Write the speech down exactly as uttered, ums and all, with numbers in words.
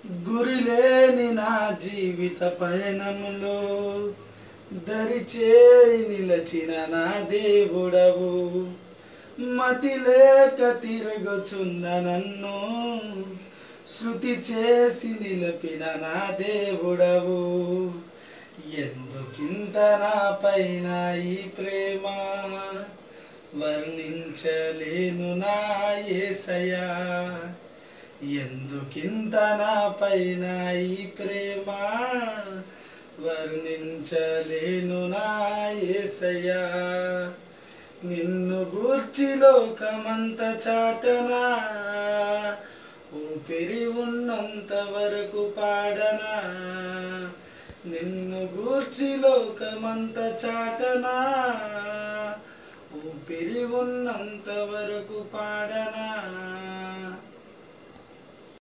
గురిలేని నా జీవిత పయనములో దరిచేరి నిలచిన నా దేవుడవు. మతి లేక తిరుగుచున్న నన్ను శృతి చేసి నిలిపిన నా దేవుడవు. ఎందుకింత నా పైన ఈ ప్రేమ, వర్ణించలేను నా యేసయ్యా. ఎందుకింత నా పైన ఈ ప్రేమ, వర్ణించలేను నా యేసయ్యా. నిన్ను గూర్చి లోకమంత చాటనా, ఊపిరి ఉన్నంత వరకు పాడనా. నిన్ను గూర్చి లోకమంత చాటనా, ఊపిరి ఉన్నంత వరకు పాడనా.